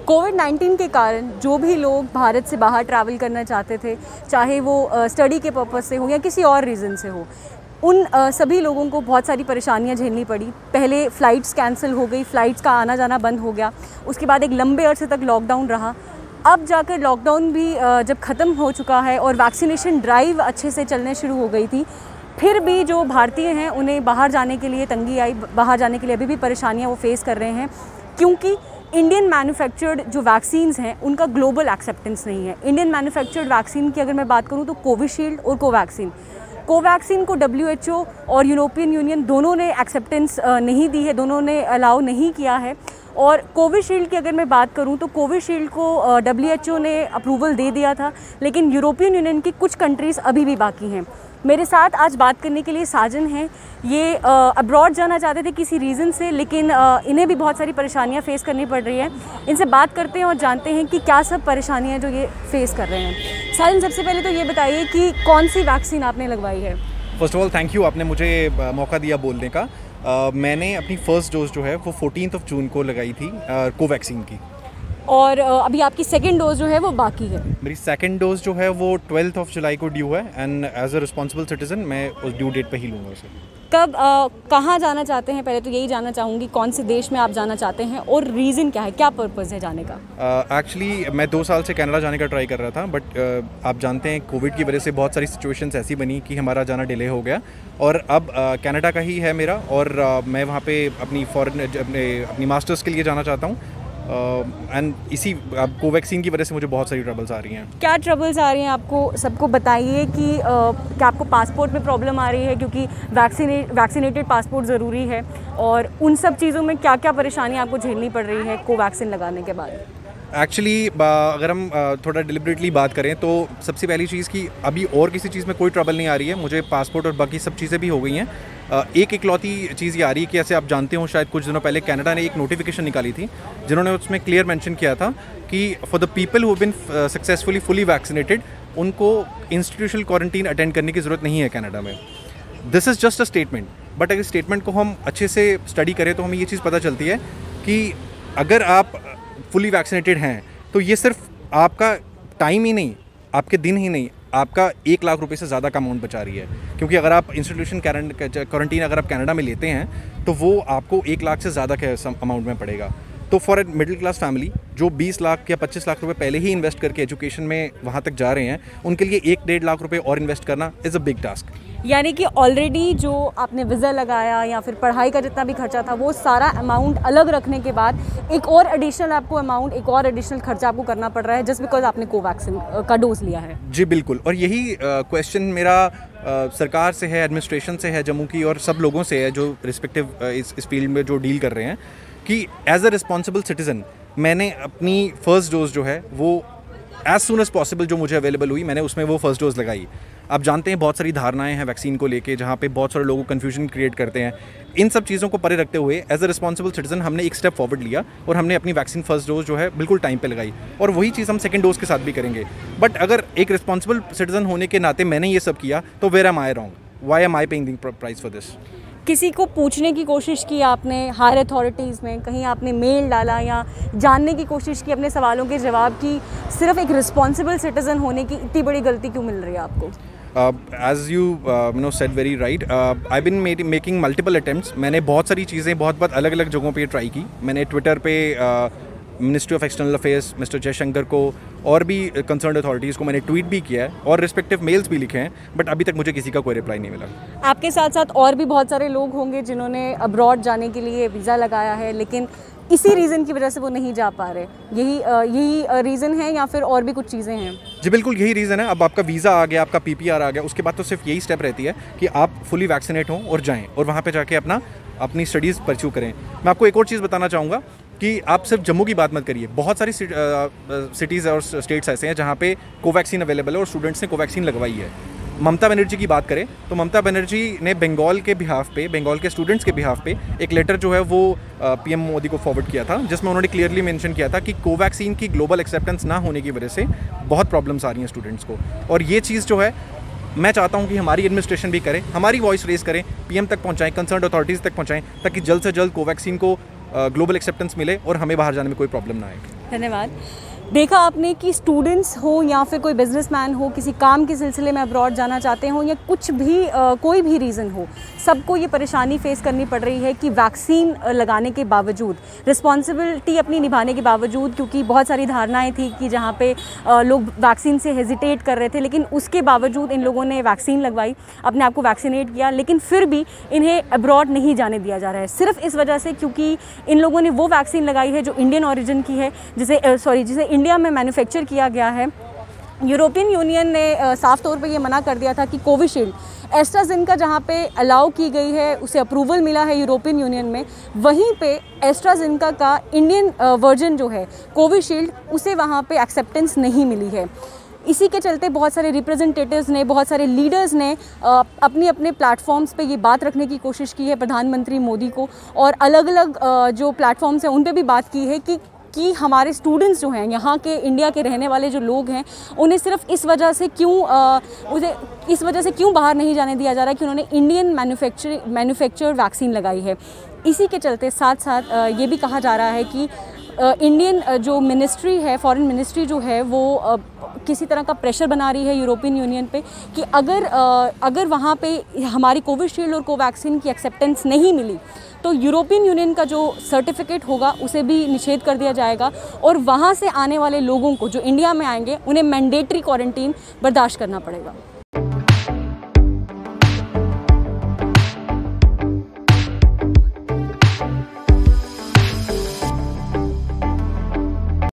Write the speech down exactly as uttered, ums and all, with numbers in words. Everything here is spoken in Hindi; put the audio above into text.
कोविड नाइन्टीन के कारण जो भी लोग भारत से बाहर ट्रैवल करना चाहते थे, चाहे वो स्टडी के पर्पज़ से हो या किसी और रीज़न से हो, उन uh, सभी लोगों को बहुत सारी परेशानियां झेलनी पड़ी। पहले फ़्लाइट्स कैंसिल हो गई, फ़्लाइट्स का आना जाना बंद हो गया। उसके बाद एक लंबे अरसे तक लॉकडाउन रहा। अब जाकर लॉकडाउन भी uh, जब ख़त्म हो चुका है और वैक्सीनेशन ड्राइव अच्छे से चलने शुरू हो गई थी, फिर भी जो भारतीय हैं उन्हें बाहर जाने के लिए तंगी आई, बाहर जाने के लिए अभी भी परेशानियाँ वो फेस कर रहे हैं, क्योंकि इंडियन मैन्युफैक्चर्ड जो वैक्सीन्स हैं उनका ग्लोबल एक्सेप्टेंस नहीं है। इंडियन मैन्युफैक्चर्ड वैक्सीन की अगर मैं बात करूँ तो कोविशील्ड और कोवैक्सीन कोवैक्सीन को डब्ल्यू एच ओ और यूरोपियन यूनियन दोनों ने एक्सेप्टेंस नहीं दी है, दोनों ने अलाउ नहीं किया है। और कोविशील्ड की अगर मैं बात करूं तो कोविशील्ड को डब्ल्यू एच ओ ने अप्रूवल दे दिया था, लेकिन यूरोपियन यूनियन की कुछ कंट्रीज़ अभी भी बाकी हैं। मेरे साथ आज बात करने के लिए साजन हैं। ये अब्रॉड जाना चाहते थे किसी रीज़न से, लेकिन आ, इन्हें भी बहुत सारी परेशानियां फ़ेस करनी पड़ रही हैं। इनसे बात करते हैं और जानते हैं कि क्या सब परेशानियां जो ये फ़ेस कर रहे हैं। साजन, सबसे पहले तो ये बताइए कि कौन सी वैक्सीन आपने लगवाई है? First of all thank you, आपने मुझे मौका दिया बोलने का। uh, मैंने अपनी फ़र्स्ट डोज जो है वो फोर्टीन्थ ऑफ जून को लगाई थी कोवैक्सीन की, और अभी आपकी सेकंड डोज जो है वो बाकी है। मेरी सेकंड डोज जो है वो ट्वेल्थ ऑफ जुलाई को ड्यू है, and as a responsible citizen मैं उस ड्यू डेट पे ही लूँगा उसे। कब आ, कहाँ जाना चाहते हैं? पहले तो यही जानना चाहूँगी, कौन से देश में आप जाना चाहते हैं और रीज़न क्या है, क्या पर्पज़ है जाने का? एक्चुअली uh, मैं दो साल से कनाडा जाने का ट्राई कर रहा था, बट uh, आप जानते हैं कोविड की वजह से बहुत सारी सिचुएशंस ऐसी बनी कि हमारा जाना डिले हो गया, और अब कनाडा uh, का ही है मेरा, और uh, मैं वहाँ पे अपनी फॉरेन अपने अपनी मास्टर्स के लिए जाना चाहता हूँ। एंड uh, इसी अब कोवैक्सीन की वजह से मुझे बहुत सारी ट्रबल्स आ रही हैं। क्या ट्रबल्स आ रही हैं आपको? सबको बताइए कि uh, क्या आपको पासपोर्ट में प्रॉब्लम आ रही है, क्योंकि वैक्सीनेट वैक्सीनेटेड पासपोर्ट ज़रूरी है, और उन सब चीज़ों में क्या क्या परेशानी आपको झेलनी पड़ रही है कोवैक्सीन लगाने के बाद? एक्चुअली अगर हम थोड़ा डिलिबरेटली बात करें तो सबसे पहली चीज़ कि अभी और किसी चीज़ में कोई ट्रबल नहीं आ रही है, मुझे पासपोर्ट और बाकी सब चीज़ें भी हो गई हैं। एक इकलौती चीज़ ये आ रही है कि ऐसे आप जानते हो शायद कुछ दिनों पहले कनाडा ने एक नोटिफिकेशन निकाली थी जिन्होंने उसमें क्लियर मेंशन किया था कि for the people who been successfully fully vaccinated उनको इंस्टीट्यूशनल क्वारंटीन अटेंड करने की ज़रूरत नहीं है कनाडा में। This is just a statement, but अगर स्टेटमेंट को हम अच्छे से स्टडी करें तो हमें ये चीज़ पता चलती है कि अगर आप फुली वैक्सीनेटेड हैं तो ये सिर्फ आपका टाइम ही नहीं, आपके दिन ही नहीं, आपका एक लाख रुपए से ज़्यादा का अमाउंट बचा रही है। क्योंकि अगर आप इंस्टीट्यूशन क्वारंटीन अगर आप कनाडा में लेते हैं तो वो आपको एक लाख से ज़्यादा के अमाउंट में पड़ेगा। तो for a middle class family जो बीस लाख या पच्चीस लाख रुपए पहले ही इन्वेस्ट करके एजुकेशन में वहाँ तक जा रहे हैं, उनके लिए एक डेढ़ लाख रुपए और इन्वेस्ट करना इज़ अ बिग टास्क। यानी कि ऑलरेडी जो आपने वीज़ा लगाया या फिर पढ़ाई का जितना भी खर्चा था वो सारा अमाउंट अलग रखने के बाद एक और एडिशनल आपको अमाउंट, एक और एडिशनल खर्चा आपको करना पड़ रहा है जस्ट बिकॉज आपने कोवैक्सीन का डोज लिया है। जी बिल्कुल, और यही क्वेश्चन uh, मेरा uh, सरकार से है, एडमिनिस्ट्रेशन से है जम्मू की, और सब लोगों से है जो रिस्पेक्टिव uh, इस इस फील्ड में जो डील कर रहे हैं, कि एज अ रिस्पॉन्सिबल सिटीज़न मैंने अपनी फ़र्स्ट डोज जो है वो एज सुन एज़ पॉसिबल जो मुझे अवेलेबल हुई मैंने उसमें वो फर्स्ट डोज लगाई। आप जानते हैं बहुत सारी धारणाएं हैं वैक्सीन को लेके जहाँ पे बहुत सारे लोगों को कन्फ्यूजन क्रिएट करते हैं। इन सब चीज़ों को परे रखते हुए एज अ रिस्पॉन्सिबल सिटीजन हमने एक स्टेप फॉरवर्ड लिया और हमने अपनी वैक्सीन फर्स्ट डोज जो है बिल्कुल टाइम पे लगाई, और वही चीज़ हम सेकंड डोज के साथ भी करेंगे। बट अगर एक रिस्पॉन्सिबल सिटीजन होने के नाते मैंने ये सब किया तो where am I wrong, why am I paying the price for this? किसी को पूछने की कोशिश की आपने हायर अथॉरिटीज़ में, कहीं आपने मेल डाला या जानने की कोशिश की अपने सवालों के जवाब की, सिर्फ एक रिस्पॉन्सिबल सिटीज़न होने की इतनी बड़ी गलती क्यों मिल रही है आपको? As you you know said very right, I been making multiple attempts. मैंने बहुत सारी चीज़ें बहुत बहुत अलग अलग जगहों पे ट्राई की। मैंने ट्विटर पे ministry of external affairs mister Jaishankar को और भी कंसर्न अथॉरिटीज़ को मैंने ट्वीट भी किया है और रिस्पेक्टिव मेल्स भी लिखे हैं, बट अभी तक मुझे किसी का कोई रिप्लाई नहीं मिला। आपके साथ साथ और भी बहुत सारे लोग होंगे जिन्होंने अब्रॉड जाने के लिए वीज़ा लगाया है, लेकिन इसी रीज़न की वजह से वो नहीं जा पा रहे। यही यही रीज़न है या फिर और भी कुछ चीज़ें हैं? जी बिल्कुल यही रीज़न है। अब आपका वीज़ा आ गया, आपका पीपीआर आ गया, उसके बाद तो सिर्फ यही स्टेप रहती है कि आप फुली वैक्सीनेट हों और जाएँ और वहाँ पर जाके अपना अपनी स्टडीज़ परस्यू करें। मैं आपको एक और चीज़ बताना चाहूँगा कि आप सिर्फ जम्मू की बात मत करिए, बहुत सारी सिटीज़ और स्टेट्स ऐसे हैं जहाँ पे कोवैक्सीन अवेलेबल है और स्टूडेंट्स ने कोवैक्सीन लगवाई है। ममता बनर्जी की बात करें तो ममता बनर्जी ने बंगाल के बिहाफ पे, बंगाल के स्टूडेंट्स के बिहाफ पे एक लेटर जो है वो पीएम मोदी को फॉरवर्ड किया था, जिसमें उन्होंने क्लियरली मेंशन किया था कि कोवैक्सीन की ग्लोबल एक्सेप्टेंस ना होने की वजह से बहुत प्रॉब्लम्स आ रही हैं स्टूडेंट्स को। और ये चीज़ जो है मैं चाहता हूँ कि हमारी एडमिनिस्ट्रेशन भी करे, हमारी वॉइस रेस करें, पीएम तक पहुँचाएं, कंसर्न अथॉरिटीज़ तक पहुँचाएं, ताकि जल्द से जल्द कोवैक्सीन को ग्लोबल एक्सेप्टेंस मिले और हमें बाहर जाने में कोई प्रॉब्लम ना आए। धन्यवाद। देखा आपने कि स्टूडेंट्स हो या फिर कोई बिजनेसमैन हो, किसी काम के सिलसिले में अब्रॉड जाना चाहते हो या कुछ भी आ, कोई भी रीज़न हो, सबको ये परेशानी फेस करनी पड़ रही है कि वैक्सीन लगाने के बावजूद, रिस्पॉन्सिबिलिटी अपनी निभाने के बावजूद, क्योंकि बहुत सारी धारणाएं थी कि जहाँ पे आ, लोग वैक्सीन से हेजिटेट कर रहे थे, लेकिन उसके बावजूद इन लोगों ने वैक्सीन लगवाई, अपने आप को वैक्सीनेट किया, लेकिन फिर भी इन्हें अब्रॉड नहीं जाने दिया जा रहा है, सिर्फ इस वजह से क्योंकि इन लोगों ने वो वैक्सीन लगाई है जो इंडियन ओरिजिन की है, जिसे सॉरी जिसे इंडिया में मैन्युफैक्चर किया गया है। यूरोपियन यूनियन ने साफ तौर पे ये मना कर दिया था कि कोविशील्ड, एस्ट्राजेनेका जहाँ पे अलाउ की गई है, उसे अप्रूवल मिला है यूरोपियन यूनियन में, वहीं पे एस्ट्राजेनेका का इंडियन वर्जन जो है कोविशील्ड, उसे वहाँ पे एक्सेप्टेंस नहीं मिली है। इसी के चलते बहुत सारे रिप्रेजेंटेटिव्स ने, बहुत सारे लीडर्स ने अपनी अपने प्लेटफॉर्म्स पे ये बात रखने की कोशिश की है प्रधानमंत्री मोदी को, और अलग अलग जो प्लेटफॉर्म्स हैं उन पे भी बात की है कि कि हमारे स्टूडेंट्स जो हैं, यहाँ के इंडिया के रहने वाले जो लोग हैं, उन्हें सिर्फ इस वजह से क्यों उसे इस वजह से क्यों बाहर नहीं जाने दिया जा रहा है कि उन्होंने इंडियन मैन्युफैक्चर मैन्युफैक्चर्ड वैक्सीन लगाई है। इसी के चलते साथ साथ ये भी कहा जा रहा है कि इंडियन जो मिनिस्ट्री है, फॉरेन मिनिस्ट्री जो है, वो किसी तरह का प्रेशर बना रही है यूरोपियन यूनियन पे कि अगर अगर वहाँ पे हमारी कोविशील्ड और कोवैक्सीन की एक्सेप्टेंस नहीं मिली तो यूरोपियन यूनियन का जो सर्टिफिकेट होगा उसे भी निषेध कर दिया जाएगा, और वहाँ से आने वाले लोगों को जो इंडिया में आएंगे उन्हें मैंडेटरी क्वारंटीन बर्दाश्त करना पड़ेगा।